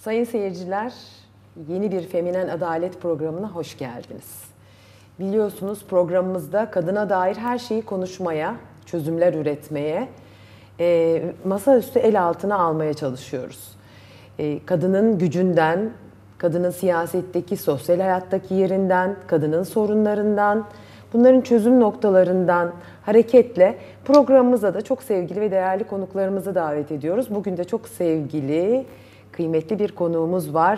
Sayın seyirciler, yeni bir Feminen Adalet programına hoş geldiniz. Biliyorsunuz programımızda kadına dair her şeyi konuşmaya, çözümler üretmeye, masaüstü el altına almaya çalışıyoruz. Kadının gücünden, kadının siyasetteki, sosyal hayattaki yerinden, kadının sorunlarından, bunların çözüm noktalarından hareketle programımıza da çok sevgili ve değerli konuklarımızı davet ediyoruz. Bugün de çok sevgili, kıymetli bir konuğumuz var.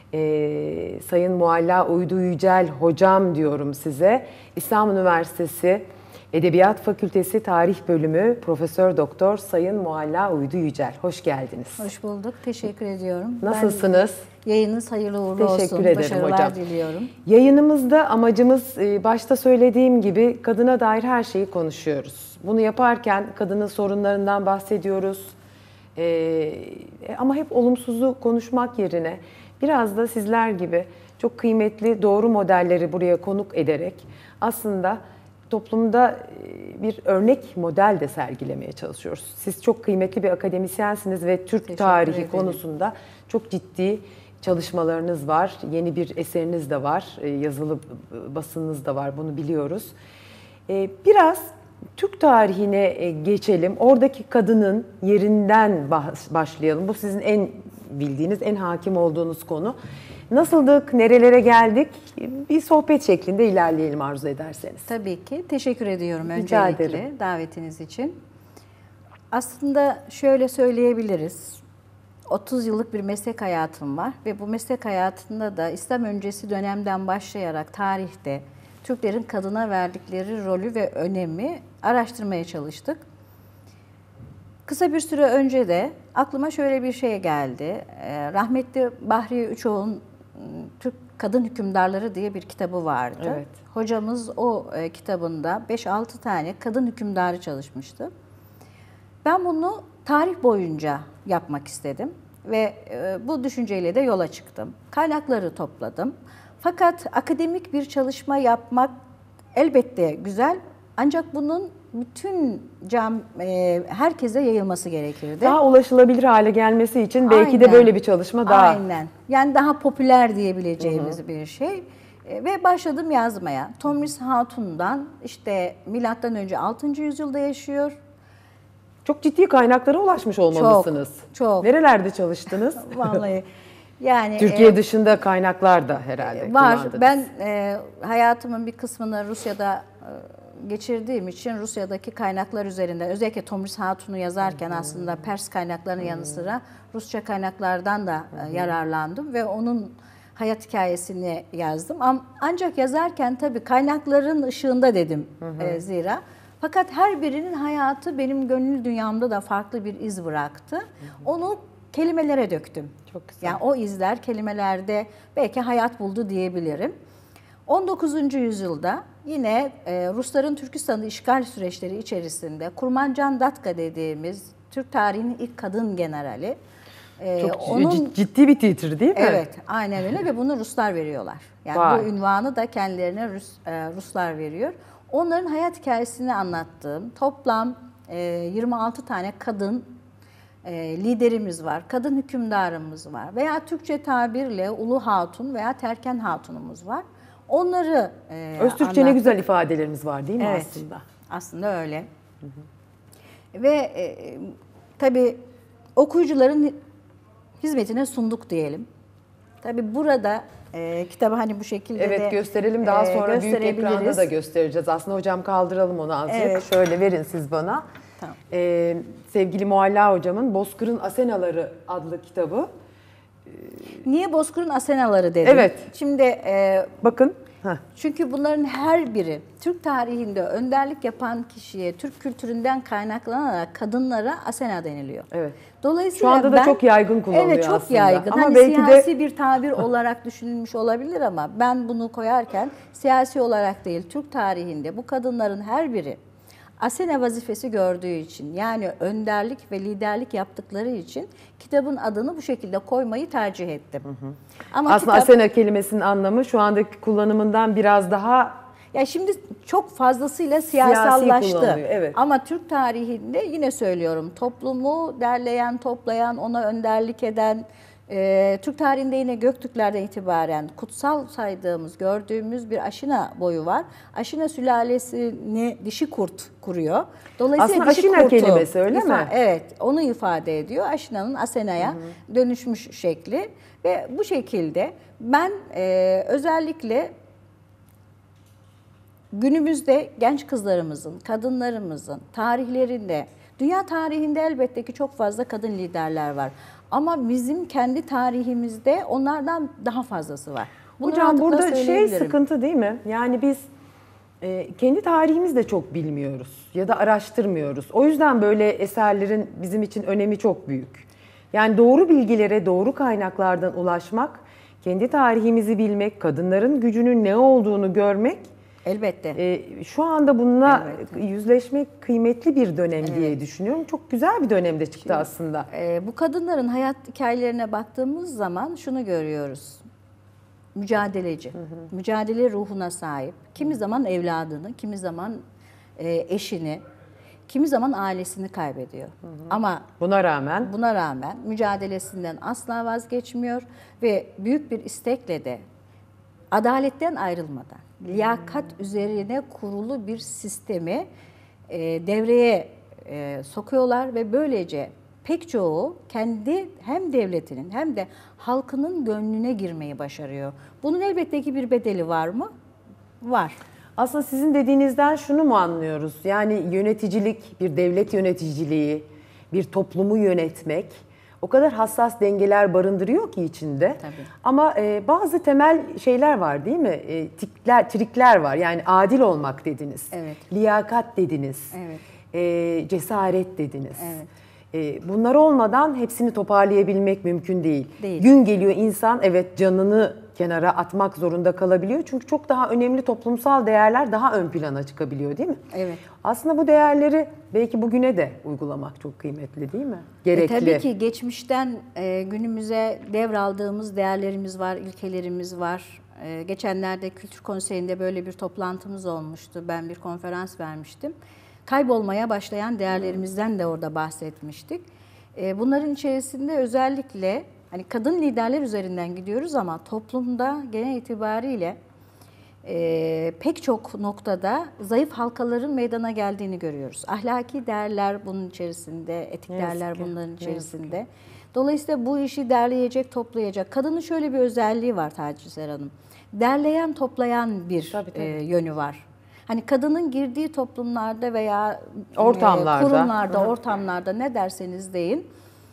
Sayın Mualla Uydu Yücel hocam diyorum size. İstanbul Üniversitesi Edebiyat Fakültesi Tarih Bölümü Profesör Doktor Sayın Mualla Uydu Yücel. Hoş geldiniz. Hoş bulduk. Teşekkür ediyorum. Nasılsınız? Yayınınız hayırlı uğurlu olsun. Teşekkür ederim Başarılar hocam. diliyorum. Yayınımızda amacımız başta söylediğim gibi kadına dair her şeyi konuşuyoruz. Bunu yaparken kadının sorunlarından bahsediyoruz. Ama hep olumsuzu konuşmak yerine biraz da sizler gibi çok kıymetli doğru modelleri buraya konuk ederek aslında toplumda bir örnek model de sergilemeye çalışıyoruz. Siz çok kıymetli bir akademisyensiniz ve Türk tarihi konusunda çok ciddi çalışmalarınız var. Yeni bir eseriniz de var. Yazılı basınınız da var. Bunu biliyoruz. Biraz Türk tarihine geçelim. Oradaki kadının yerinden başlayalım. Bu sizin en bildiğiniz, en hakim olduğunuz konu. Nasıldık, nerelere geldik? Bir sohbet şeklinde ilerleyelim arzu ederseniz. Tabii ki. Teşekkür ediyorum Rica öncelikle ederim. davetiniz için. Aslında şöyle söyleyebiliriz. 30 yıllık bir meslek hayatım var ve bu meslek hayatında da İslam öncesi dönemden başlayarak tarihte Türklerin kadına verdikleri rolü ve önemi araştırmaya çalıştık. Kısa bir süre önce de aklıma şöyle bir şey geldi. Rahmetli Bahriye Üçoğlu'nun Türk Kadın Hükümdarları diye bir kitabı vardı. Evet. Hocamız o kitabında 5-6 tane kadın hükümdarı çalışmıştı. Ben bunu tarih boyunca yapmak istedim ve bu düşünceyle de yola çıktım. Kaynakları topladım. Fakat akademik bir çalışma yapmak elbette güzel, ancak bunun bütün herkese yayılması gerekirdi. Daha ulaşılabilir hale gelmesi için belki de böyle bir çalışma daha... Aynen. Yani daha popüler diyebileceğimiz bir şey. Ve başladım yazmaya. Tomris Hatun'dan işte milattan önce 6. yüzyılda yaşıyor. Çok ciddi kaynaklara ulaşmış olmalısınız. Çok. Nerelerde çalıştınız? Vallahi yani Türkiye dışında kaynaklar da herhalde var. kullandınız. Ben hayatımın bir kısmını Rusya'da geçirdiğim için Rusya'daki kaynaklar üzerinden, özellikle Tomris Hatun'u yazarken aslında Pers kaynaklarının yanı sıra Rusça kaynaklardan da yararlandım ve onun hayat hikayesini yazdım. Ancak yazarken tabii kaynakların ışığında dedim zira. Fakat her birinin hayatı benim gönül dünyamda da farklı bir iz bıraktı. Onu kelimelere döktüm. Çok güzel. Yani o izler kelimelerde belki hayat buldu diyebilirim. 19. yüzyılda yine Rusların Türkistan'ı işgal süreçleri içerisinde Kurmancan Datka dediğimiz Türk tarihinin ilk kadın generali. Çok ciddi bir titir değil mi? Evet, aynen öyle ve bunu Ruslar veriyorlar. Yani Vay. bu ünvanı da kendilerine Ruslar veriyor. Onların hayat hikayesini anlattığım toplam 26 tane kadın liderimiz var, kadın hükümdarımız var veya Türkçe tabirle Ulu Hatun veya Terken Hatunumuz var. Onları Öztürkçe ne güzel ifadelerimiz var değil mi Evet, aslında? aslında öyle. Ve tabii okuyucuların hizmetine sunduk diyelim. Tabii burada kitabı hani bu şekilde Evet, gösterelim daha sonra büyük ekranda da göstereceğiz. Aslında hocam kaldıralım onu azıcık. Evet. Şöyle verin siz bana. Tamam. Sevgili Mualla hocamın Bozkır'ın Asenaları adlı kitabı. Niye Bozkır'ın Asenaları dedim? Evet. Şimdi Bakın. çünkü bunların her biri Türk tarihinde önderlik yapan kişiye, Türk kültüründen kaynaklanarak kadınlara Asena deniliyor. Evet. Dolayısıyla Şu anda da çok yaygın kullanılıyor evet, çok aslında. yaygın. Ama hani belki siyasi bir tabir olarak düşünülmüş olabilir ama ben bunu koyarken siyasi olarak değil, Türk tarihinde bu kadınların her biri Asena vazifesi gördüğü için, yani önderlik ve liderlik yaptıkları için kitabın adını bu şekilde koymayı tercih ettim. Ama aslında Asena kelimesinin anlamı şu andaki kullanımından biraz daha ya şimdi çok fazlasıyla siyasallaştı. kullanılıyor, evet. Ama Türk tarihinde yine söylüyorum, toplumu derleyen, toplayan, ona önderlik eden, Türk tarihinde yine Göktürklerden itibaren kutsal saydığımız, gördüğümüz bir Aşina boyu var. Aşina sülalesini dişi kurt kuruyor. Dolayısıyla aslında dişi Aşina kelimesi öyle mi? Evet, onu ifade ediyor. Aşina'nın Asena'ya dönüşmüş şekli ve bu şekilde ben özellikle günümüzde genç kızlarımızın, kadınlarımızın tarihlerinde, dünya tarihinde elbette ki çok fazla kadın liderler var. Ama bizim kendi tarihimizde onlardan daha fazlası var. Bunu hocam burada sıkıntı değil mi? Yani biz kendi tarihimizi de çok bilmiyoruz ya da araştırmıyoruz. O yüzden böyle eserlerin bizim için önemi çok büyük. Yani doğru bilgilere, doğru kaynaklardan ulaşmak, kendi tarihimizi bilmek, kadınların gücünün ne olduğunu görmek, elbette. Şu anda bununla yüzleşmek kıymetli bir dönem diye düşünüyorum. Çok güzel bir dönemde çıktı aslında. Bu kadınların hayat hikayelerine baktığımız zaman şunu görüyoruz. Mücadeleci, mücadele ruhuna sahip. Kimi zaman evladını, kimi zaman eşini, kimi zaman ailesini kaybediyor. Ama buna rağmen mücadelesinden asla vazgeçmiyor ve büyük bir istekle de adaletten ayrılmadan, liyakat üzerine kurulu bir sistemi devreye sokuyorlar ve böylece pek çoğu kendi hem devletinin hem de halkının gönlüne girmeyi başarıyor. Bunun elbette ki bir bedeli var mı? Var. Aslında sizin dediğinizden şunu mu anlıyoruz? Yani yöneticilik, bir devlet yöneticiliği, bir toplumu yönetmek o kadar hassas dengeler barındırıyor ki içinde. Tabii. Ama bazı temel şeyler var değil mi? Trikler var. Yani adil olmak dediniz. Evet. Liyakat dediniz. Evet. Cesaret dediniz. Evet. Bunlar olmadan hepsini toparlayabilmek mümkün değil. Değil. Gün geliyor insan canını kenara atmak zorunda kalabiliyor. Çünkü çok daha önemli toplumsal değerler daha ön plana çıkabiliyor değil mi? Evet. Aslında bu değerleri belki bugüne de uygulamak çok kıymetli değil mi? Gerekli. Tabii ki geçmişten günümüze devraldığımız değerlerimiz var, ilkelerimiz var. Geçenlerde Kültür Konseyi'nde böyle bir toplantımız olmuştu. Ben bir konferans vermiştim. Kaybolmaya başlayan değerlerimizden de orada bahsetmiştik. Bunların içerisinde özellikle hani kadın liderler üzerinden gidiyoruz ama toplumda genel itibariyle pek çok noktada zayıf halkaların meydana geldiğini görüyoruz. Ahlaki değerler bunun içerisinde, etik değerler bunların içerisinde. Dolayısıyla bu işi derleyecek, toplayacak. Kadının şöyle bir özelliği var Taciser Hanım. Derleyen, toplayan bir yönü var. Hani kadının girdiği toplumlarda veya kurumlarda, ortamlarda ne derseniz deyin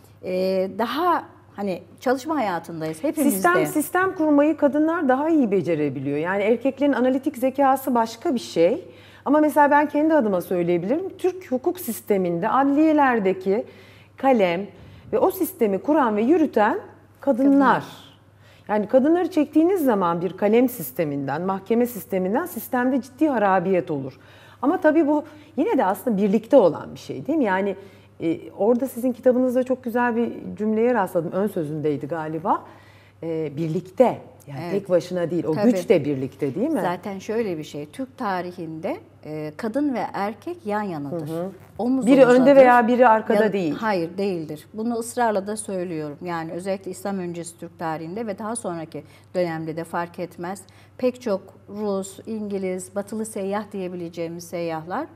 daha hani çalışma hayatındayız hepimizde. Sistem kurmayı kadınlar daha iyi becerebiliyor. Yani erkeklerin analitik zekası başka bir şey. Ama mesela ben kendi adıma söyleyebilirim. Türk hukuk sisteminde adliyelerdeki kalem ve o sistemi kuran ve yürüten kadınlar. Yani kadınları çektiğiniz zaman bir kalem sisteminden, mahkeme sisteminden sistemde ciddi harabiyet olur. Ama tabii bu yine de aslında birlikte olan bir şey değil mi? Yani orada sizin kitabınızda çok güzel bir cümleye rastladım. Ön sözündeydi galiba. Birlikte. Yani tek başına değil. O güç de birlikte değil mi? Zaten şöyle bir şey. Türk tarihinde kadın ve erkek yan yanadır. Omuz biri omuzadır. önde veya biri arkada değil. Hayır değildir. Bunu ısrarla da söylüyorum. Yani özellikle İslam öncesi Türk tarihinde ve daha sonraki dönemde de fark etmez. Pek çok Rus, İngiliz, Batılı seyyah diyebileceğimiz seyyahlar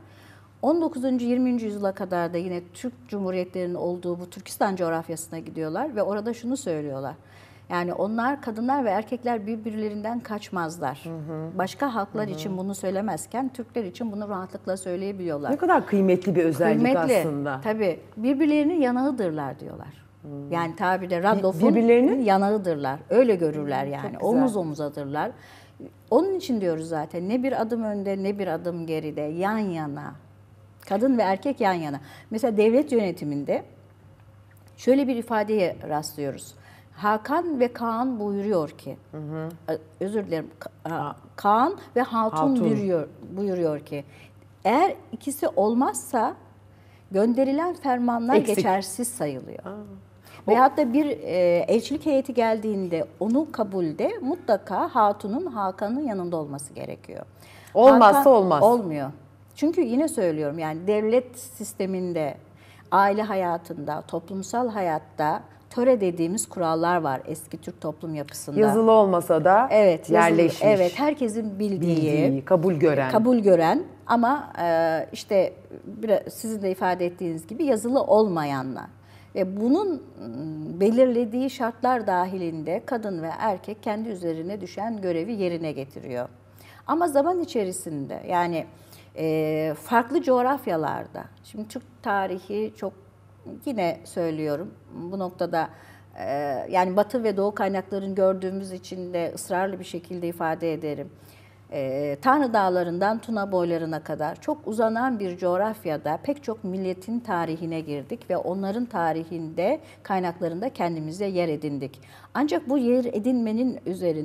19. 20. yüzyıla kadar da yine Türk Cumhuriyetlerinin olduğu bu Türkistan coğrafyasına gidiyorlar ve orada şunu söylüyorlar. Yani onlar kadınlar ve erkekler birbirlerinden kaçmazlar. Başka halklar için bunu söylemezken Türkler için bunu rahatlıkla söyleyebiliyorlar. Ne kadar kıymetli bir özellik aslında. Tabii. Birbirlerinin yanağıdırlar diyorlar. Yani tabirde Radloff'un yanağıdırlar. Öyle görürler yani. Omuz omuzadırlar. Onun için diyoruz zaten ne bir adım önde ne bir adım geride, yan yana. Kadın ve erkek yan yana. Mesela devlet yönetiminde şöyle bir ifadeye rastlıyoruz. Hakan ve Kaan buyuruyor ki, özür dilerim, Kaan ve Hatun buyuruyor ki, eğer ikisi olmazsa gönderilen fermanlar geçersiz sayılıyor. Veyahut da bir elçilik heyeti geldiğinde onu kabulde mutlaka Hatun'un Hakan'ın yanında olması gerekiyor. Olmazsa Hakan, olmaz. Olmuyor. Çünkü yine söylüyorum yani devlet sisteminde, aile hayatında, toplumsal hayatta töre dediğimiz kurallar var eski Türk toplum yapısında. Yazılı olmasa da evet, yerleşmiş. Evet, herkesin bildiği, kabul gören ama işte sizin de ifade ettiğiniz gibi yazılı olmayanlar. Ve bunun belirlediği şartlar dahilinde kadın ve erkek kendi üzerine düşen görevi yerine getiriyor. Ama zaman içerisinde yani farklı coğrafyalarda, şimdi Türk tarihi çok, yine söylüyorum bu noktada, yani Batı ve Doğu kaynaklarını gördüğümüz için de ısrarlı bir şekilde ifade ederim. Tanrı Dağları'ndan Tuna boylarına kadar çok uzanan bir coğrafyada pek çok milletin tarihine girdik ve onların tarihinde, kaynaklarında kendimize yer edindik. Ancak bu yer edinmenin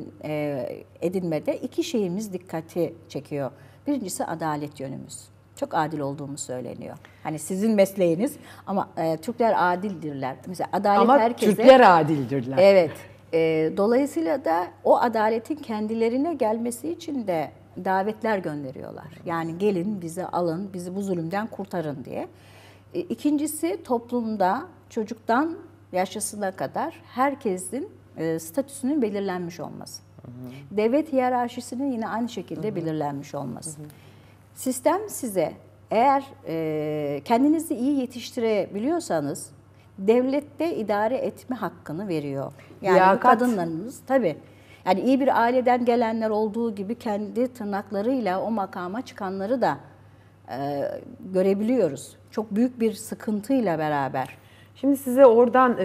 edinmede iki şeyimiz dikkati çekiyor. Birincisi adalet yönümüz. Çok adil olduğumuz söyleniyor. Hani sizin mesleğiniz ama Türkler adildirler. Mesela adalet ama herkese... Türkler adildirler. Evet. Dolayısıyla da o adaletin kendilerine gelmesi için de davetler gönderiyorlar. Yani gelin bizi alın, bizi bu zulümden kurtarın diye. İkincisi toplumda çocuktan yaşlısına kadar herkesin statüsünün belirlenmiş olması. Devlet hiyerarşisinin yine aynı şekilde belirlenmiş olması. Sistem size eğer kendinizi iyi yetiştirebiliyorsanız devlette idare etme hakkını veriyor. Yani kadınlarımız tabii. Yani iyi bir aileden gelenler olduğu gibi kendi tırnaklarıyla o makama çıkanları da görebiliyoruz. Çok büyük bir sıkıntıyla beraber. Şimdi size oradan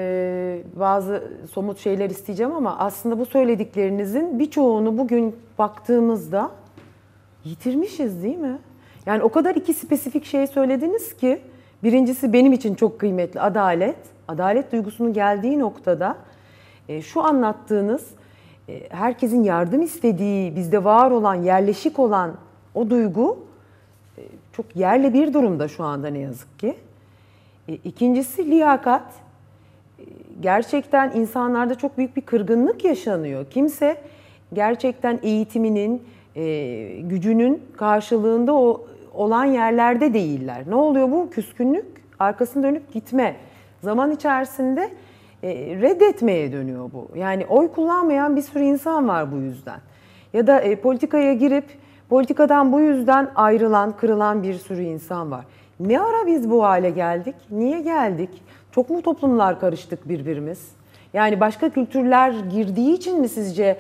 bazı somut şeyler isteyeceğim ama aslında bu söylediklerinizin birçoğunu bugün baktığımızda yitirmişiz değil mi? Yani o kadar iki spesifik şey söylediniz ki, birincisi benim için çok kıymetli adalet. Adalet duygusunun geldiği noktada şu anlattığınız herkesin yardım istediği, bizde var olan, yerleşik olan o duygu çok yerle bir durumda şu anda ne yazık ki. İkincisi liyakat. Gerçekten insanlarda çok büyük bir kırgınlık yaşanıyor. Kimse gerçekten eğitiminin, gücünün karşılığında olan yerlerde değiller. Ne oluyor bu? Küskünlük, arkasını dönüp gitme. Zaman içerisinde reddetmeye dönüyor bu. Yani oy kullanmayan bir sürü insan var bu yüzden. Ya da politikaya girip politikadan bu yüzden ayrılan, kırılan bir sürü insan var. Ne ara biz bu hale geldik? Niye geldik? Çok mu toplumlar karıştık birbirimiz? Yani başka kültürler girdiği için mi sizce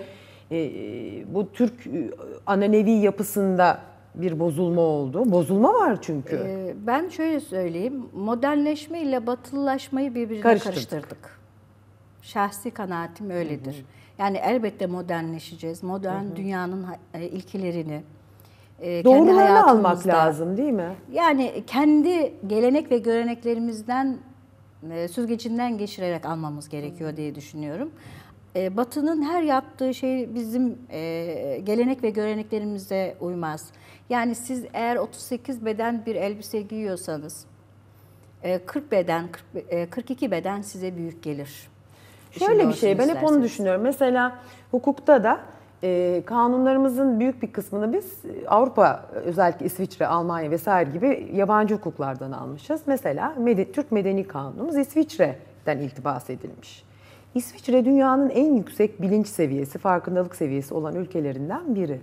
bu Türk ananevi yapısında bir bozulma oldu? Bozulma var çünkü. Ben şöyle söyleyeyim, modernleşme ile batılılaşmayı birbirine karıştırdık. Şahsi kanaatim öyledir. Yani elbette modernleşeceğiz. Modern dünyanın ilkelerini, doğrularını almak lazım değil mi? Yani kendi gelenek ve göreneklerimizden süzgecinden geçirerek almamız gerekiyor diye düşünüyorum. Batı'nın her yaptığı şey bizim gelenek ve göreneklerimize uymaz. Yani siz eğer 38 beden bir elbise giyiyorsanız 40 beden, 42 beden size büyük gelir. Şöyle bir şey, ben hep onu düşünüyorum. Mesela hukukta da kanunlarımızın büyük bir kısmını biz Avrupa, özellikle İsviçre, Almanya vesaire gibi yabancı hukuklardan almışız. Mesela Türk Medeni Kanunumuz İsviçre'den iltibas edilmiş. İsviçre dünyanın en yüksek bilinç seviyesi, farkındalık seviyesi olan ülkelerinden biri.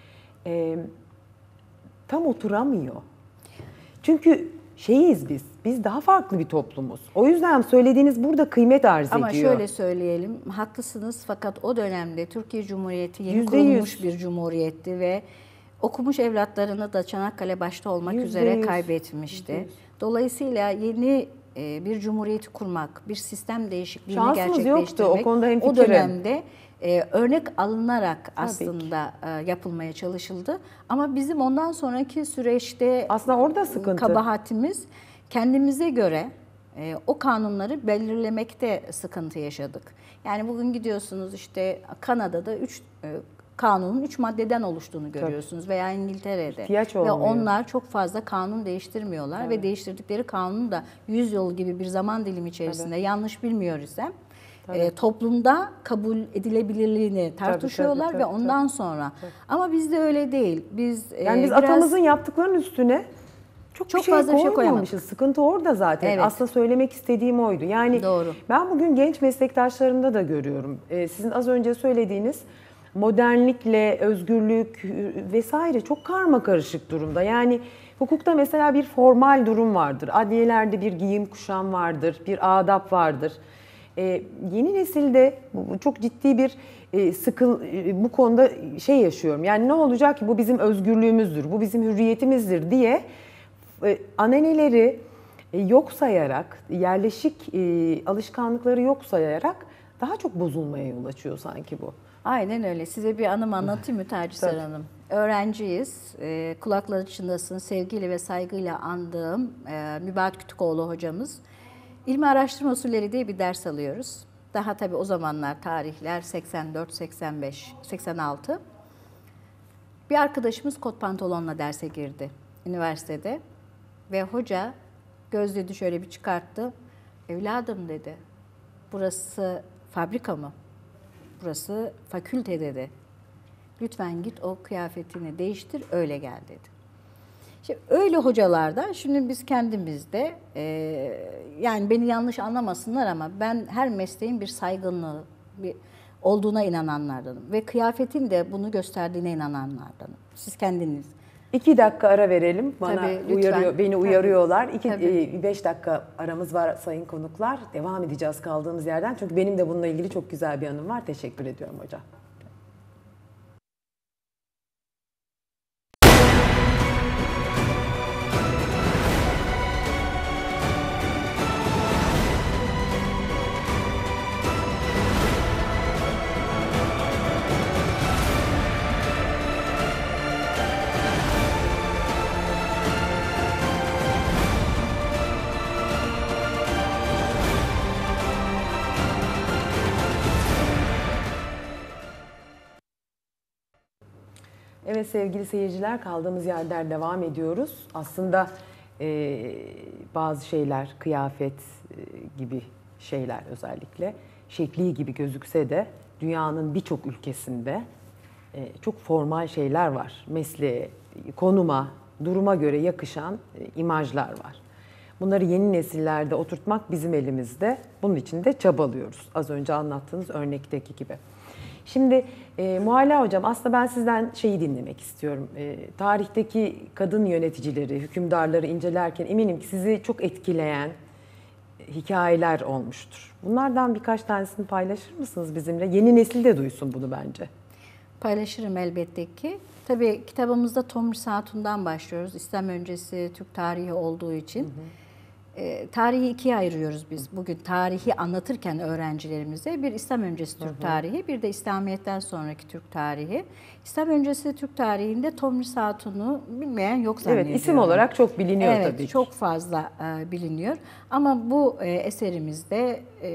Tam oturamıyor. Çünkü biz daha farklı bir toplumuz. O yüzden söylediğiniz burada kıymet arz ediyor. Ama şöyle söyleyelim, haklısınız fakat o dönemde Türkiye Cumhuriyeti yeni kurulmuş bir cumhuriyetti ve okumuş evlatlarını da Çanakkale başta olmak üzere kaybetmişti. Dolayısıyla yeni bir cumhuriyeti kurmak, bir sistem değişikliğini gerçekleştirmek o dönemde örnek alınarak aslında yapılmaya çalışıldı. Ama bizim ondan sonraki süreçte aslında orada sıkıntı. Kabahatimiz kendimize göre o kanunları belirlemekte sıkıntı yaşadık. Yani bugün gidiyorsunuz işte Kanada'da 3 kanunun 3 maddeden oluştuğunu görüyorsunuz veya İngiltere'de. Ve onlar çok fazla kanun değiştirmiyorlar ve değiştirdikleri kanunu da 100 yıl gibi bir zaman dilimi içerisinde yanlış bilmiyor isem toplumda kabul edilebilirliğini tartışıyorlar ve ondan sonra. Ama bizde öyle değil. Biz atamızın yaptıklarının üstüne çok Çok bir şey fazla bir şey koymamışız. Sıkıntı orada zaten. Evet. Aslında söylemek istediğim oydu. Yani Doğru. ben bugün genç meslektaşlarımda da görüyorum. Sizin az önce söylediğiniz modernlikle özgürlük vesaire çok karmakarışık durumda. Yani hukukta mesela bir formal durum vardır. Adliyelerde bir giyim kuşam vardır, bir adap vardır. Yeni nesilde çok ciddi bir bu konuda şey yaşıyorum. Yani ne olacak ki bu bizim özgürlüğümüzdür, bu bizim hürriyetimizdir diye ananeleri yok sayarak, yerleşik alışkanlıkları yok sayarak daha çok bozulmaya yol açıyor sanki bu. Aynen öyle. Size bir anım anlatayım mı Taciser Hanım? Öğrenciyiz. Kulakları çınlasın, sevgiyle ve saygıyla andığım Mübahat Kütükoğlu hocamız. İlmi araştırma usulleri diye bir ders alıyoruz. Daha tabii o zamanlar tarihler 84, 85, 86. Bir arkadaşımız kot pantolonla derse girdi üniversitede. Ve hoca gözlüğünü şöyle bir çıkarttı. Evladım dedi, burası fabrika mı? Burası fakülte dedi. Lütfen git o kıyafetini değiştir, öyle gel dedi. İşte öyle hocalardan şimdi biz kendimizde, yani beni yanlış anlamasınlar ama ben her mesleğin bir saygınlığı olduğuna inananlardanım. Ve kıyafetin de bunu gösterdiğine inananlardanım. Siz kendiniz. 2 dakika ara verelim. Bana Tabii, beni uyarıyorlar. 5 Tabii. dakika aramız var sayın konuklar. Devam edeceğiz kaldığımız yerden. Çünkü benim de bununla ilgili çok güzel bir anım var. Teşekkür ediyorum hocam. Evet sevgili seyirciler, kaldığımız yerden devam ediyoruz. Aslında bazı şeyler, kıyafet gibi şeyler özellikle şekli gibi gözükse de dünyanın birçok ülkesinde çok formal şeyler var. Mesleğe, konuma, duruma göre yakışan imajlar var. Bunları yeni nesillerde oturtmak bizim elimizde. Bunun için de çabalıyoruz. Az önce anlattığınız örnekteki gibi. Şimdi Mualla Hocam, aslında ben sizden şeyi dinlemek istiyorum. Tarihteki kadın yöneticileri, hükümdarları incelerken eminim ki sizi çok etkileyen hikayeler olmuştur. Bunlardan birkaç tanesini paylaşır mısınız bizimle? Yeni nesil de duysun bunu bence. Paylaşırım elbette ki. Tabii kitabımızda Tomris Hatun'dan başlıyoruz. İslam öncesi Türk tarihi olduğu için. Tarihi ikiye ayırıyoruz biz. Bugün tarihi anlatırken öğrencilerimize bir İslam öncesi Türk tarihi, bir de İslamiyet'ten sonraki Türk tarihi. İslam öncesi Türk tarihinde Tomris Hatun'u bilmeyen yok zannediyorum. Evet, isim olarak çok biliniyor tabii ki. Evet, çok fazla biliniyor. Ama bu eserimizde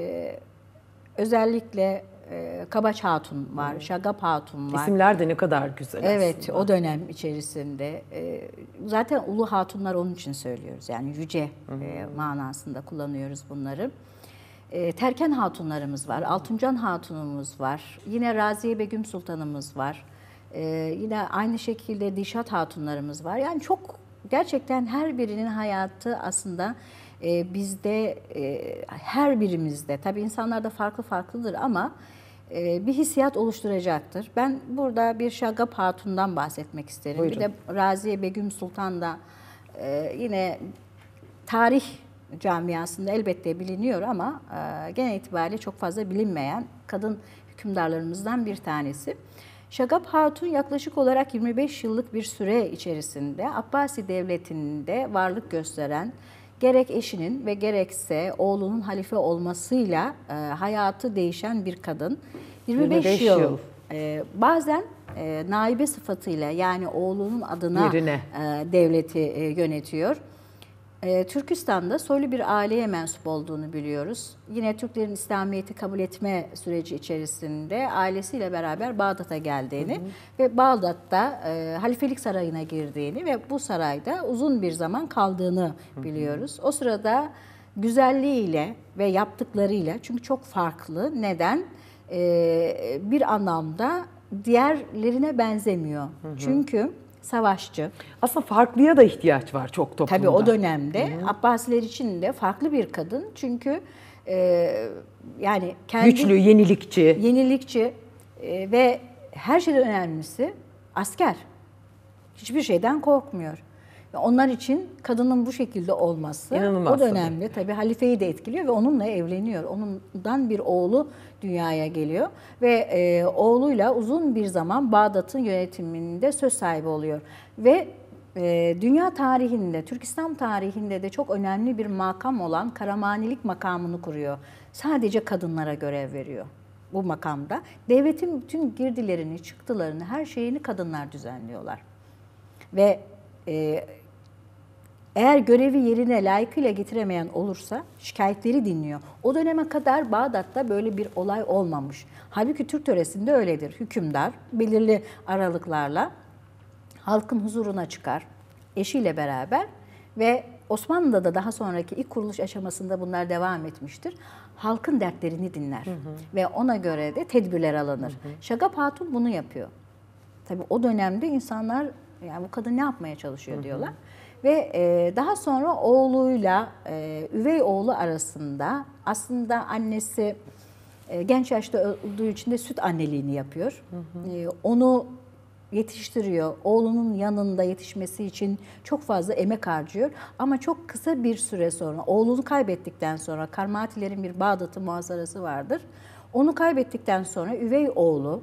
özellikle Kabaç Hatun var, Şagap Hatun var. İsimler de ne kadar güzel evet, aslında. o dönem içerisinde. Zaten ulu hatunlar onun için söylüyoruz. Yani yüce manasında kullanıyoruz bunları. Terken hatunlarımız var, Altuncan hatunumuz var. Yine Raziye Begüm Sultanımız var. Yine aynı şekilde Dişat hatunlarımız var. Yani çok gerçekten her birinin hayatı aslında bizde, her birimizde, tabii insanlarda farklı farklıdır ama bir hissiyat oluşturacaktır. Ben burada bir Şagap Hatun'dan bahsetmek isterim. Buyurun. Bir de Raziye Begüm Sultan da yine tarih camiasında elbette biliniyor ama genel itibariyle çok fazla bilinmeyen kadın hükümdarlarımızdan bir tanesi. Şagap Hatun yaklaşık olarak 25 yıllık bir süre içerisinde Abbasi Devleti'nde varlık gösteren, gerek eşinin ve gerekse oğlunun halife olmasıyla hayatı değişen bir kadın. 25 yıl. Bazen naibe sıfatıyla, yani oğlunun adına devleti yönetiyor. Türkistan'da soylu bir aileye mensup olduğunu biliyoruz. Yine Türklerin İslamiyet'i kabul etme süreci içerisinde ailesiyle beraber Bağdat'a geldiğini ve Bağdat'ta halifelik sarayına girdiğini ve bu sarayda uzun bir zaman kaldığını biliyoruz. O sırada güzelliğiyle ve yaptıklarıyla, çünkü çok farklı. Neden? Bir anlamda diğerlerine benzemiyor. Çünkü savaşçı. Aslında farklıya da ihtiyaç var çok toplumda. Tabii o dönemde Abbasiler için de farklı bir kadın. Çünkü yani kendi güçlü, yenilikçi ve her şeyden önemlisi asker. Hiçbir şeyden korkmuyor. Onlar için kadının bu şekilde olması İnanılmaz o dönemde tabii halifeyi de etkiliyor ve onunla evleniyor. Ondan bir oğlu dünyaya geliyor ve oğluyla uzun bir zaman Bağdat'ın yönetiminde söz sahibi oluyor. Ve dünya tarihinde, Türk İslam tarihinde de çok önemli bir makam olan Karamanilik makamını kuruyor. Sadece kadınlara görev veriyor bu makamda. Devletin bütün girdilerini, çıktılarını, her şeyini kadınlar düzenliyorlar. Ve eğer görevi yerine layıkıyla getiremeyen olursa şikayetleri dinliyor. O döneme kadar Bağdat'ta böyle bir olay olmamış. Halbuki Türk töresinde öyledir. Hükümdar belirli aralıklarla halkın huzuruna çıkar eşiyle beraber ve Osmanlı'da da daha sonraki ilk kuruluş aşamasında bunlar devam etmiştir. Halkın dertlerini dinler ve ona göre de tedbirler alınır. Şagap Hatun bunu yapıyor. Tabii o dönemde insanlar yani bu kadın ne yapmaya çalışıyor diyorlar. Ve daha sonra oğluyla üvey oğlu arasında aslında annesi genç yaşta öldüğü için de süt anneliğini yapıyor. Onu yetiştiriyor. Oğlunun yanında yetişmesi için çok fazla emek harcıyor. Ama çok kısa bir süre sonra oğlunu kaybettikten sonra Karmatilerin bir Bağdat'ı muhasarası vardır. Onu kaybettikten sonra üvey oğlu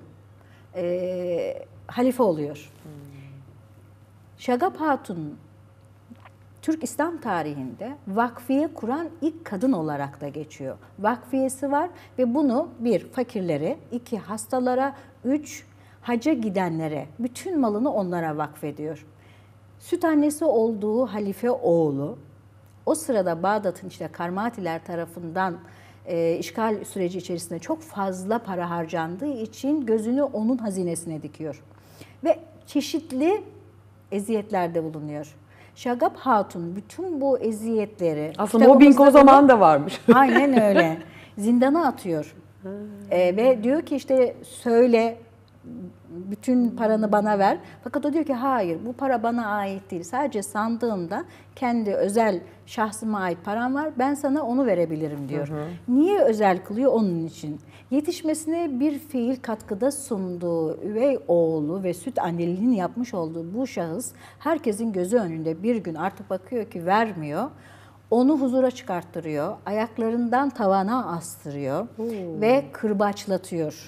halife oluyor. Şagap Hatun Türk İslam tarihinde vakfiye kuran ilk kadın olarak da geçiyor. Vakfiyesi var ve bunu bir fakirlere, iki hastalara, üç hacca gidenlere, bütün malını onlara vakfediyor. Süt annesi olduğu halife oğlu, o sırada Bağdat'ın işte Karmatiler tarafından işgal süreci içerisinde çok fazla para harcandığı için gözünü onun hazinesine dikiyor. Ve çeşitli eziyetlerde bulunuyor. Şagap Hatun bütün bu eziyetleri... Aslında mobbing o zaman da varmış. Aynen öyle. Zindana atıyor. Ve diyor ki işte söyle bütün paranı bana ver. Fakat o diyor ki hayır bu para bana ait değil. Sadece sandığımda kendi özel şahsıma ait param var. Ben sana onu verebilirim diyor. Niye özel kılıyor? Onun için. Yetişmesine bir fiil katkıda sunduğu üvey oğlu ve süt anneliğini yapmış olduğu bu şahıs herkesin gözü önünde bir gün artık bakıyor ki vermiyor. Onu huzura çıkarttırıyor. Ayaklarından tavana astırıyor ve kırbaçlatıyor.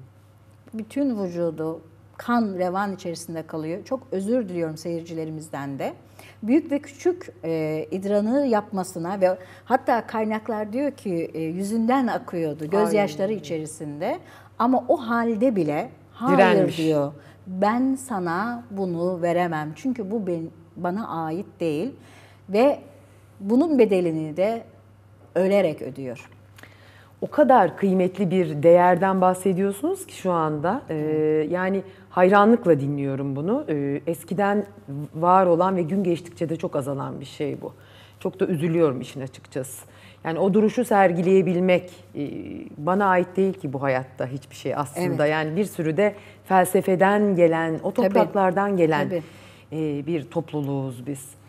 Bütün vücudu kan revan içerisinde kalıyor. Çok özür diliyorum seyircilerimizden de. Büyük ve küçük idranı yapmasına ve hatta kaynaklar diyor ki yüzünden akıyordu gözyaşları içerisinde. Ama o halde bile hayır direnmiş diyor. Ben sana bunu veremem. Çünkü bu bana ait değil. Ve bunun bedelini de ölerek ödüyor. O kadar kıymetli bir değerden bahsediyorsunuz ki şu anda. Yani hayranlıkla dinliyorum bunu. Eskiden var olan ve gün geçtikçe de çok azalan bir şey bu. Çok da üzülüyorum işin açıkçası. Yani o duruşu sergileyebilmek bana ait değil ki bu hayatta hiçbir şey aslında. Evet. Yani bir sürü de felsefeden gelen, o topraklardan gelen bir topluluğuz biz.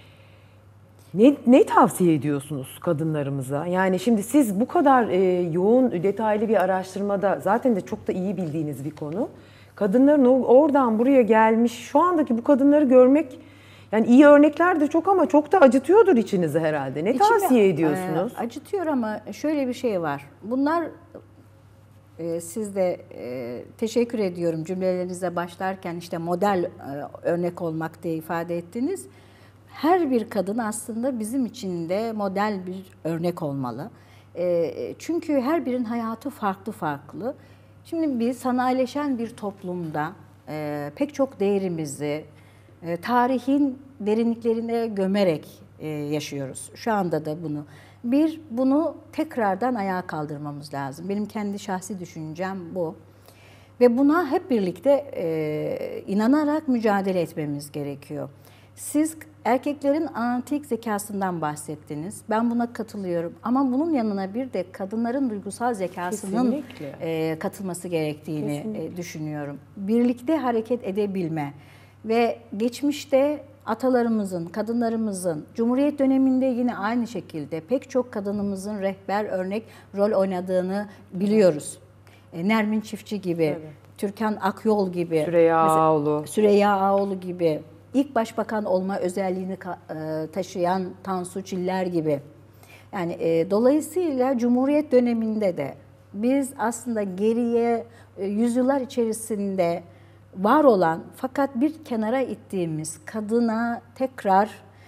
Ne tavsiye ediyorsunuz kadınlarımıza? Yani şimdi siz bu kadar yoğun, detaylı bir araştırmada zaten de çok da iyi bildiğiniz bir konu. Kadınların oradan buraya gelmiş, şu andaki bu kadınları görmek, yani iyi örnekler de çok ama çok da acıtıyordur içinizi herhalde. Ne tavsiye ediyorsunuz? Acıtıyor ama şöyle bir şey var. Bunlar siz de teşekkür ediyorum cümlelerinize başlarken işte model örnek olmak diye ifade ettiniz. Her bir kadın aslında bizim için de model bir örnek olmalı. Çünkü her birinin hayatı farklı farklı. Şimdi biz sanayileşen bir toplumda pek çok değerimizi tarihin derinliklerine gömerek yaşıyoruz. Şu anda da bunu. Bunu tekrardan ayağa kaldırmamız lazım. Benim kendi şahsi düşüncem bu. Ve buna hep birlikte inanarak mücadele etmemiz gerekiyor. Siz erkeklerin analitik zekasından bahsettiniz. Ben buna katılıyorum. Ama bunun yanına bir de kadınların duygusal zekasının katılması gerektiğini düşünüyorum. Birlikte hareket edebilme. Ve geçmişte atalarımızın, kadınlarımızın, Cumhuriyet döneminde yine aynı şekilde pek çok kadınımızın rehber örnek rol oynadığını biliyoruz. Nermin Çiftçi gibi, evet. Türkan Akyol gibi, Süreyya Ağoğlu. Süreyya Ağoğlu gibi, ilk başbakan olma özelliğini taşıyan Tansu Çiller gibi. Yani dolayısıyla Cumhuriyet döneminde de biz aslında geriye yüzyıllar içerisinde var olan fakat bir kenara ittiğimiz kadına tekrar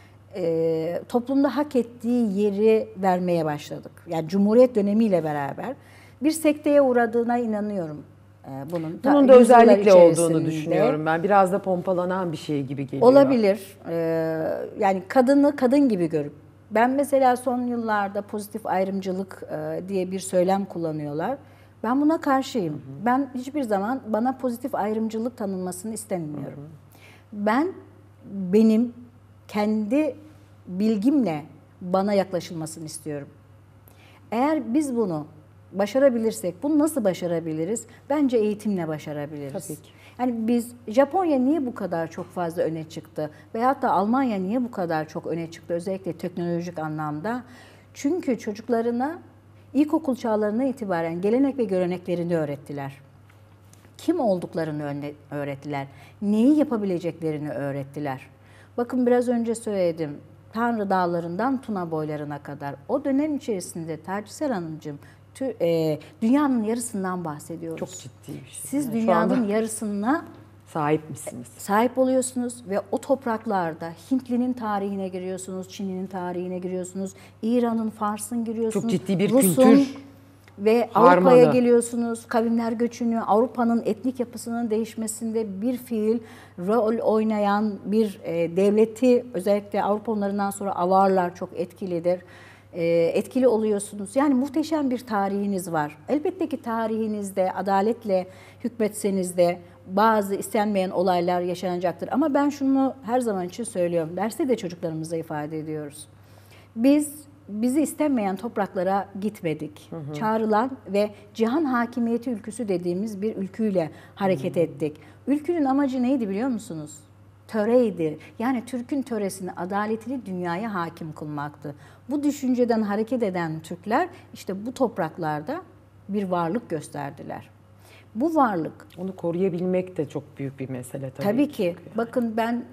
toplumda hak ettiği yeri vermeye başladık. Yani Cumhuriyet dönemiyle beraber bir sekteye uğradığına inanıyorum. Bunun da özellikle olduğunu düşünüyorum ben. Biraz da pompalanan bir şey gibi geliyor. Olabilir. Yani kadını kadın gibi görüp. Ben mesela son yıllarda pozitif ayrımcılık diye bir söylem kullanıyorlar. Ben buna karşıyım. Ben hiçbir zaman bana pozitif ayrımcılık tanınmasını istemiyorum. Ben benim kendi bilgimle bana yaklaşılmasını istiyorum. Eğer biz bunu başarabilirsek, bunu nasıl başarabiliriz? Bence eğitimle başarabiliriz. Tabii ki. Yani biz, Japonya niye bu kadar çok fazla öne çıktı? Veyahut da Almanya niye bu kadar çok öne çıktı? Özellikle teknolojik anlamda. Çünkü çocuklarına ilkokul çağlarına itibaren gelenek ve göreneklerini öğrettiler. Kim olduklarını öğrettiler. Neyi yapabileceklerini öğrettiler. Bakın biraz önce söyledim. Tanrı Dağları'ndan Tuna boylarına kadar. O dönem içerisinde Tercüser Hanımcığım, dünyanın yarısından bahsediyoruz. Çok ciddi bir şey. Siz dünyanın yarısına sahip misiniz? Sahip oluyorsunuz ve o topraklarda Hintli'nin tarihine giriyorsunuz, Çin'in tarihine giriyorsunuz, İran'ın, Fars'ın giriyorsunuz. Çok ciddi bir Rus'un kültür ve Avrupa'ya geliyorsunuz. Kavimler göçünü, Avrupa'nın etnik yapısının değişmesinde bir fiil rol oynayan bir devleti, özellikle Avrupa onlarından sonra Avarlar çok etkilidir. Etkili oluyorsunuz. Yani muhteşem bir tarihiniz var. Elbette ki tarihinizde adaletle hükmetseniz de bazı istenmeyen olaylar yaşanacaktır. Ama ben şunu her zaman için söylüyorum. Derste de çocuklarımıza ifade ediyoruz. Bizi istenmeyen topraklara gitmedik. Çağrılan ve cihan hakimiyeti ülküsü dediğimiz bir ülküyle hareket ettik. Ülkünün amacı neydi biliyor musunuz? Töreydi. Yani Türk'ün töresini, adaletini dünyaya hakim kılmaktı. Bu düşünceden hareket eden Türkler işte bu topraklarda bir varlık gösterdiler. Bu varlık... Onu koruyabilmek de çok büyük bir mesele tabii. Tabii ki. Bakın ben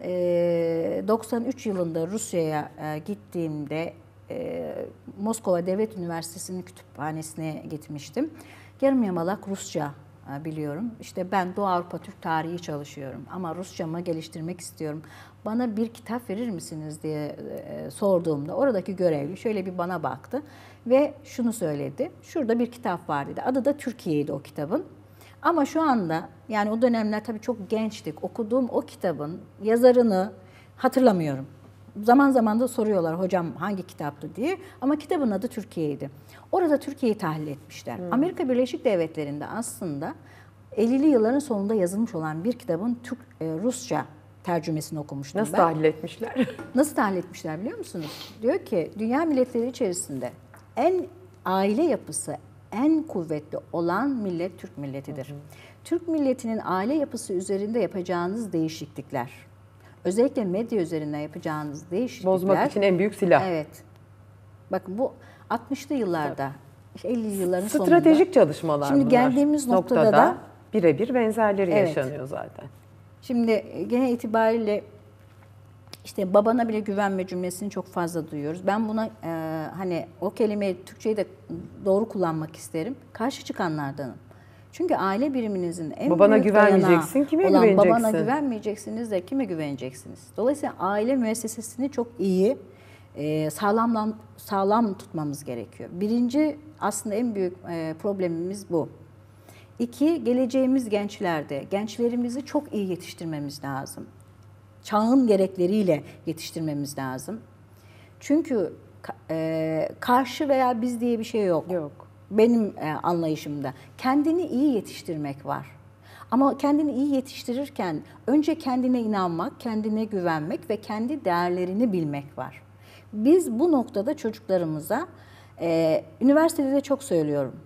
93 yılında Rusya'ya gittiğimde Moskova Devlet Üniversitesi'nin kütüphanesine gitmiştim. Yarım yamalak Rusça biliyorum. İşte ben Doğu Avrupa Türk tarihi çalışıyorum ama Rusçamı geliştirmek istiyorum. Bana bir kitap verir misiniz diye sorduğumda oradaki görevli şöyle bir bana baktı ve şunu söyledi. Şurada bir kitap var dedi. Adı da Türkiye'ydi o kitabın. Ama şu anda yani o dönemler tabii çok gençtik. Okuduğum o kitabın yazarını hatırlamıyorum. Zaman zaman da soruyorlar hocam hangi kitaptı diye. Ama kitabın adı Türkiye'ydi. Orada Türkiye'yi tahlil etmişler. Amerika Birleşik Devletleri'nde aslında 50'li yılların sonunda yazılmış olan bir kitabın Rusça tercümesini okumuştum. Nasıl tahlil etmişler? Nasıl tahlil etmişler biliyor musunuz? Diyor ki dünya milletleri içerisinde en aile yapısı en kuvvetli olan millet Türk milletidir. Türk milletinin aile yapısı üzerinde yapacağınız değişiklikler, özellikle medya üzerinden yapacağınız değişiklikler... Bozmak için en büyük silah. Evet. Bakın bu 60'lı yıllarda, 50'li yılların sonunda... Stratejik çalışmalar şimdi bunlar. Geldiğimiz noktada da... birebir benzerleri evet, yaşanıyor zaten. Şimdi gene itibariyle işte babana bile güvenme cümlesini çok fazla duyuyoruz. Ben buna hani o kelimeyi Türkçeyi de doğru kullanmak isterim. Karşı çıkanlardanım. Çünkü aile biriminizin en babana büyük güvenmeyeceksin, kime olan güveneceksin? Babana güvenmeyeceksiniz de kime güveneceksiniz? Dolayısıyla aile müessesesini çok iyi sağlam tutmamız gerekiyor. Birinci aslında en büyük problemimiz bu. İki, geleceğimiz gençlerde gençlerimizi çok iyi yetiştirmemiz lazım. Çağın gerekleriyle yetiştirmemiz lazım. Çünkü karşı veya biz diye bir şey yok. Yok. Benim anlayışımda. Kendini iyi yetiştirmek var. Ama kendini iyi yetiştirirken önce kendine inanmak, kendine güvenmek ve kendi değerlerini bilmek var. Biz bu noktada çocuklarımıza, üniversitede de çok söylüyorum.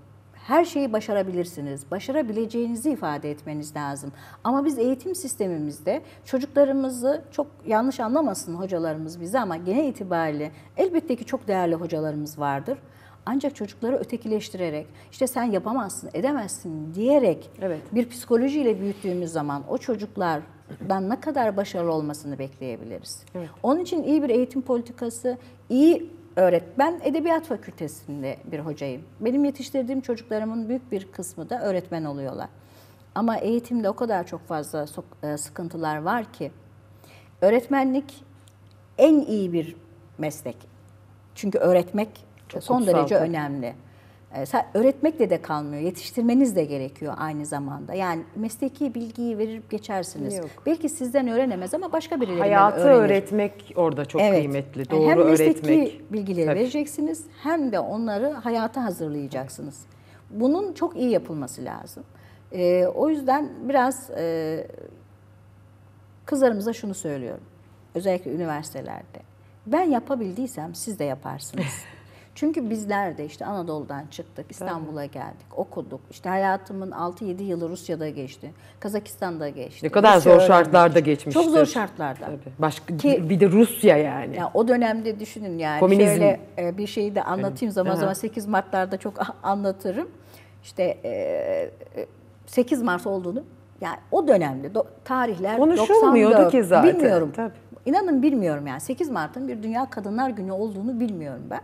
her şeyi başarabilirsiniz. Başarabileceğinizi ifade etmeniz lazım. Ama biz eğitim sistemimizde çocuklarımızı, çok yanlış anlamasın hocalarımız bizi ama genel itibariyle elbette ki çok değerli hocalarımız vardır. Ancak çocukları ötekileştirerek, işte sen yapamazsın, edemezsin diyerek bir psikolojiyle büyüttüğümüz zaman o çocuklardan ne kadar başarılı olmasını bekleyebiliriz. Evet. Onun için iyi bir eğitim politikası, iyi ben Edebiyat Fakültesi'nde bir hocayım. Benim yetiştirdiğim çocuklarımın büyük bir kısmı da öğretmen oluyorlar. Ama eğitimde o kadar çok fazla sıkıntılar var ki öğretmenlik en iyi bir meslek. Çünkü öğretmek çok son derece önemli. Öğretmekle de kalmıyor, yetiştirmeniz de gerekiyor aynı zamanda. Yani mesleki bilgiyi verip geçersiniz. Yok. Belki sizden öğrenemez ama başka birilerinden öğrenir. Hayatı öğretmek orada çok kıymetli, doğru hem öğretmek. Hem mesleki bilgileri vereceksiniz hem de onları hayata hazırlayacaksınız. Bunun çok iyi yapılması lazım. O yüzden biraz kızlarımıza şunu söylüyorum, özellikle üniversitelerde. Ben yapabildiysem siz de yaparsınız. Çünkü bizler de işte Anadolu'dan çıktık, İstanbul'a geldik, okuduk. İşte hayatımın 6-7 yılı Rusya'da geçti, Kazakistan'da geçti. Ne kadar zor şartlarda geçmiştir. Çok zor şartlarda. Bir de Rusya yani. O dönemde düşünün yani. Komünizm. Şöyle bir şeyi de anlatayım zaman zaman 8 Mart'larda çok anlatırım. İşte 8 Mart olduğunu, yani o dönemde tarihler konuşulmuyordu 94. Ki zaten. Bilmiyorum. Tabii. İnanın bilmiyorum yani. 8 Mart'ın bir Dünya Kadınlar Günü olduğunu bilmiyorum ben.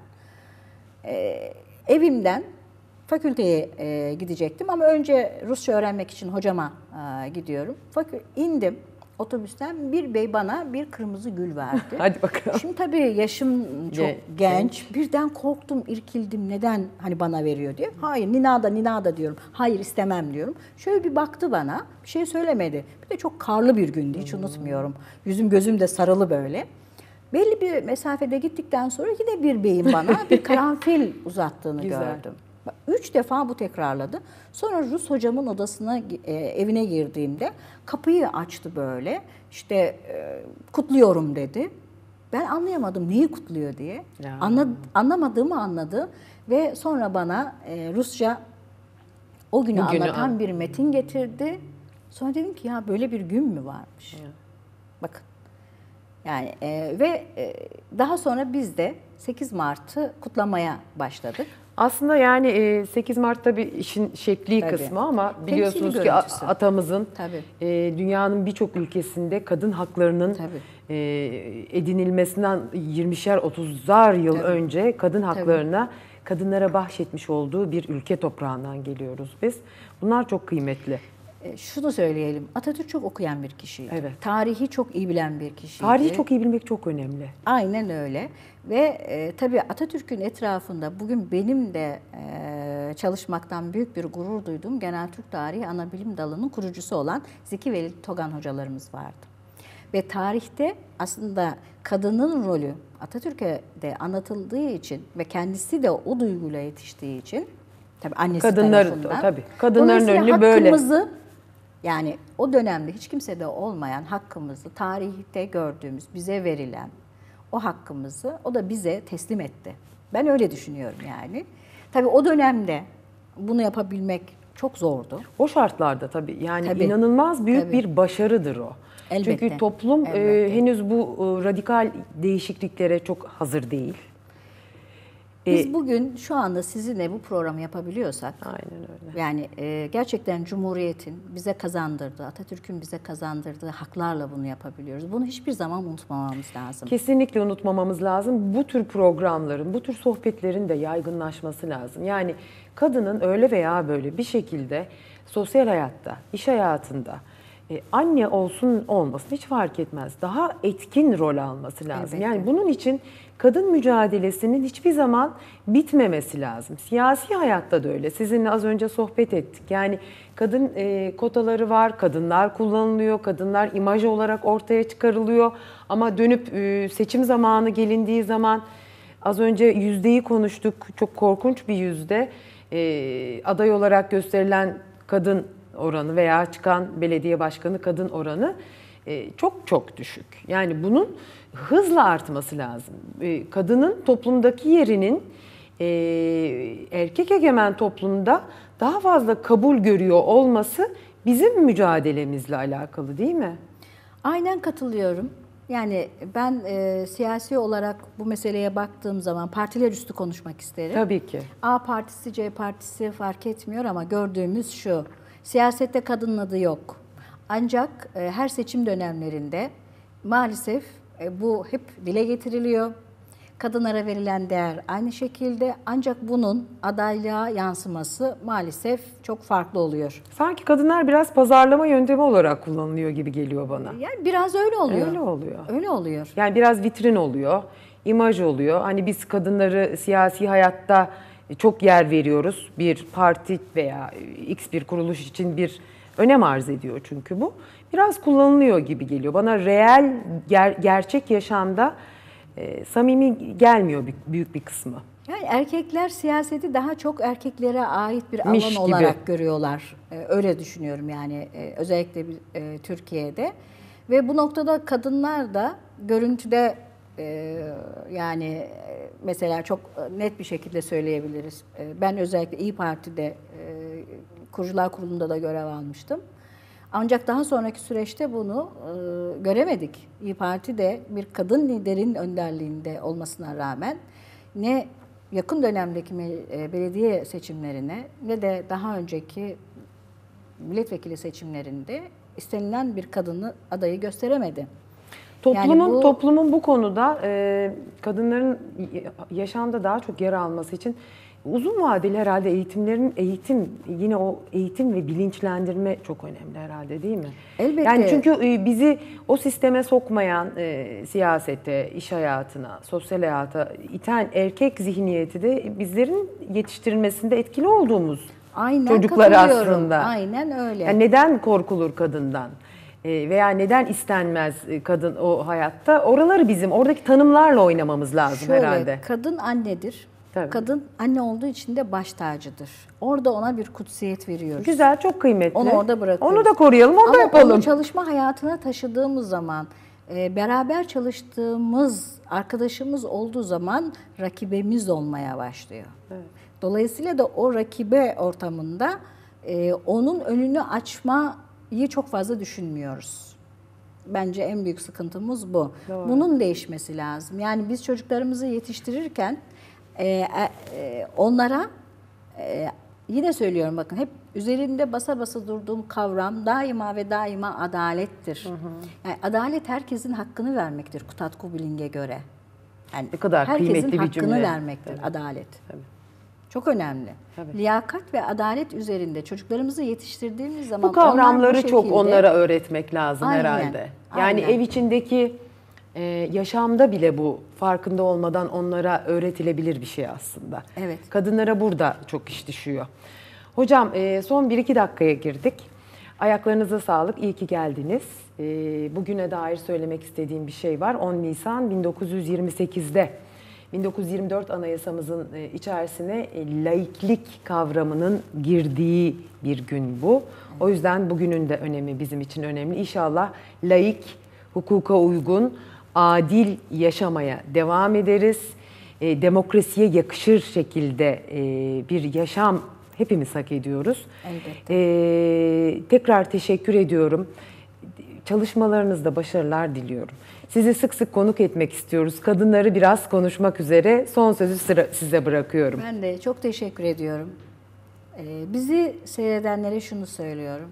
Evimden fakülteye gidecektim ama önce Rusça öğrenmek için hocama gidiyorum. İndim otobüsten, bir bey bana bir kırmızı gül verdi. Hadi bakalım. Şimdi tabii yaşım çok genç. Birden korktum, irkildim. Neden hani bana veriyor diye. Hayır, Ninada diyorum. Hayır, istemem diyorum. Şöyle bir baktı bana, bir şey söylemedi. Bir de çok karlı bir gündü, hiç unutmuyorum. Yüzüm gözüm de sarılı böyle. Belli bir mesafede gittikten sonra yine bir beyin bana bir karanfil uzattığını gördüm. 3 defa bu tekrarladı. Sonra Rus hocamın odasına, evine girdiğimde kapıyı açtı böyle. İşte kutluyorum dedi. Ben anlayamadım neyi kutluyor diye. Anlamadığımı anladı ve sonra bana Rusça o günü anlatan bir metin getirdi. Sonra dedim ki ya böyle bir gün mü varmış? Ya. Bakın. Yani daha sonra biz de 8 Mart'ı kutlamaya başladık. Aslında yani 8 Mart'ta bir işin şekli kısmı ama biliyorsunuz ki atamızın dünyanın birçok ülkesinde kadın haklarının edinilmesinden 20'şer 30'ar yıl önce kadın haklarına, kadınlara bahşetmiş olduğu bir ülke toprağından geliyoruz biz. Bunlar çok kıymetli. Şunu söyleyelim, Atatürk çok okuyan bir kişiydi. Evet. Tarihi çok iyi bilen bir kişiydi. Tarihi çok iyi bilmek çok önemli. Aynen öyle. Ve tabii Atatürk'ün etrafında bugün benim de çalışmaktan büyük bir gurur duyduğum Genel Türk Tarihi Anabilim Dalı'nın kurucusu olan Zeki Veli Togan hocalarımız vardı. Ve tarihte aslında kadının rolü Atatürk'e de anlatıldığı için ve kendisi de o duyguyla yetiştiği için, tabii annesi tarafından. Kadınların önünü böyle. Yani o dönemde hiç kimsede olmayan hakkımızı, tarihte gördüğümüz, bize verilen o hakkımızı o da bize teslim etti. Ben öyle düşünüyorum yani. Tabii o dönemde bunu yapabilmek çok zordu. O şartlarda tabii yani inanılmaz büyük bir başarıdır o. Elbette. Çünkü toplum henüz bu radikal değişikliklere çok hazır değil. Biz bugün şu anda sizinle bu programı yapabiliyorsak, aynen öyle. Yani gerçekten Cumhuriyet'in bize kazandırdığı, Atatürk'ün bize kazandırdığı haklarla bunu yapabiliyoruz. Bunu hiçbir zaman unutmamamız lazım. Kesinlikle unutmamamız lazım. Bu tür programların, bu tür sohbetlerin de yaygınlaşması lazım. Yani kadının öyle veya böyle bir şekilde sosyal hayatta, iş hayatında, anne olsun olmasın hiç fark etmez. Daha etkin rol alması lazım. Elbette. Yani bunun için kadın mücadelesinin hiçbir zaman bitmemesi lazım. Siyasi hayatta da öyle. Sizinle az önce sohbet ettik. Yani kadın kotaları var, kadınlar kullanılıyor, kadınlar imaj olarak ortaya çıkarılıyor. Ama dönüp seçim zamanı gelindiği zaman az önce yüzdeyi konuştuk. Çok korkunç bir yüzde. Aday olarak gösterilen kadın oranı veya çıkan belediye başkanı kadın oranı çok çok düşük. Yani bunun hızla artması lazım. Kadının toplumdaki yerinin erkek egemen toplumda daha fazla kabul görüyor olması bizim mücadelemizle alakalı değil mi? Aynen katılıyorum. Yani ben siyasi olarak bu meseleye baktığım zaman partiler üstü konuşmak isterim. Tabii ki. A partisi, C partisi fark etmiyor ama gördüğümüz şu. Siyasette kadının adı yok. Ancak her seçim dönemlerinde maalesef bu hep dile getiriliyor. Kadınlara verilen değer aynı şekilde, ancak bunun adaylığa yansıması maalesef çok farklı oluyor. Sanki kadınlar biraz pazarlama yöntemi olarak kullanılıyor gibi geliyor bana. Yani biraz öyle oluyor. Öyle oluyor. Öyle oluyor. Yani biraz vitrin oluyor, imaj oluyor. Hani biz kadınları siyasi hayatta çok yer veriyoruz. Bir parti veya X bir kuruluş için bir önem arz ediyor çünkü bu. Biraz kullanılıyor gibi geliyor. Bana reel, gerçek yaşamda samimi gelmiyor büyük bir kısmı. Yani erkekler siyaseti daha çok erkeklere ait bir alan Miş gibi olarak görüyorlar. Öyle düşünüyorum yani özellikle Türkiye'de. Ve bu noktada kadınlar da görüntüde yani mesela çok net bir şekilde söyleyebiliriz. Ben özellikle İYİ Parti'de Kurucular Kurulu'nda da görev almıştım. Ancak daha sonraki süreçte bunu göremedik. İYİ Parti de bir kadın liderin önderliğinde olmasına rağmen ne yakın dönemdeki belediye seçimlerine ne de daha önceki milletvekili seçimlerinde istenilen bir kadını adayı gösteremedi. Toplumun bu konuda kadınların yaşamda daha çok yer alması için uzun vadeli herhalde yine o eğitim ve bilinçlendirme çok önemli herhalde değil mi? Elbette. Yani çünkü bizi o sisteme sokmayan siyasete, iş hayatına, sosyal hayata iten erkek zihniyeti de bizlerin yetiştirilmesinde etkili olduğumuz çocuklar aslında. Aynen öyle. Yani neden korkulur kadından? Veya neden istenmez kadın o hayatta? Oraları bizim oradaki tanımlarla oynamamız lazım herhalde. Kadın annedir. Tabii. Kadın anne olduğu için de baş tacıdır. Orada ona bir kutsiyet veriyoruz. Güzel, çok kıymetli. Onu orada bırakıyoruz. Onu da koruyalım, onu da yapalım. Ama onu çalışma hayatına taşıdığımız zaman, beraber çalıştığımız arkadaşımız olduğu zaman rakibemiz olmaya başlıyor. Evet. Dolayısıyla da o rakibe ortamında onun önünü açmayı çok fazla düşünmüyoruz. Bence en büyük sıkıntımız bu. Doğru. Bunun değişmesi lazım. Yani biz çocuklarımızı yetiştirirken onlara yine söylüyorum, bakın hep üzerinde basa basa durduğum kavram daima ve daima adalettir. Hı hı. Yani adalet herkesin hakkını vermektir Kutatkubiling'e göre. Yani ne kadar kıymetli bir cümle. Herkesin hakkını vermektir. Tabii. Adalet. Tabii. Çok önemli. Tabii. Liyakat ve adalet üzerinde çocuklarımızı yetiştirdiğimiz zaman bu kavramları çok onlara öğretmek lazım herhalde. Yani ev içindeki yaşamda bile bu farkında olmadan onlara öğretilebilir bir şey aslında. Evet. Kadınlara burada çok iş düşüyor. Hocam son 1-2 dakikaya girdik. Ayaklarınıza sağlık, iyi ki geldiniz. Bugüne dair söylemek istediğim bir şey var. 10 Nisan 1928'de 1924 Anayasamızın içerisine laiklik kavramının girdiği bir gün bu. O yüzden bugünün de önemi bizim için önemli. İnşallah laik, hukuka uygun, adil yaşamaya devam ederiz. Demokrasiye yakışır şekilde bir yaşam hepimiz hak ediyoruz. Tekrar teşekkür ediyorum. Çalışmalarınızda başarılar diliyorum. Sizi sık sık konuk etmek istiyoruz. Kadınları biraz konuşmak üzere. Son sözü size bırakıyorum. Ben de çok teşekkür ediyorum. Bizi seyredenlere şunu söylüyorum.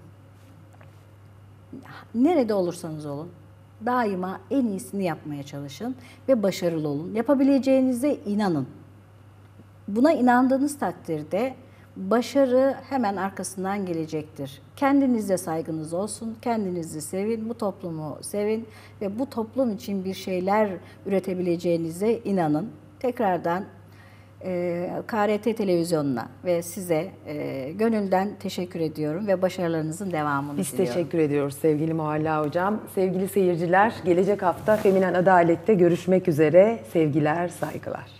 Nerede olursanız olun, daima en iyisini yapmaya çalışın ve başarılı olun. Yapabileceğinize inanın. Buna inandığınız takdirde başarı hemen arkasından gelecektir. Kendinize saygınız olsun, kendinizi sevin, bu toplumu sevin ve bu toplum için bir şeyler üretebileceğinize inanın. Tekrardan KRT Televizyonu'na ve size gönülden teşekkür ediyorum ve başarılarınızın devamını diliyorum. Biz teşekkür ediyoruz sevgili Muhalla Hocam. Sevgili seyirciler, gelecek hafta Feminen Adalet'te görüşmek üzere. Sevgiler, saygılar.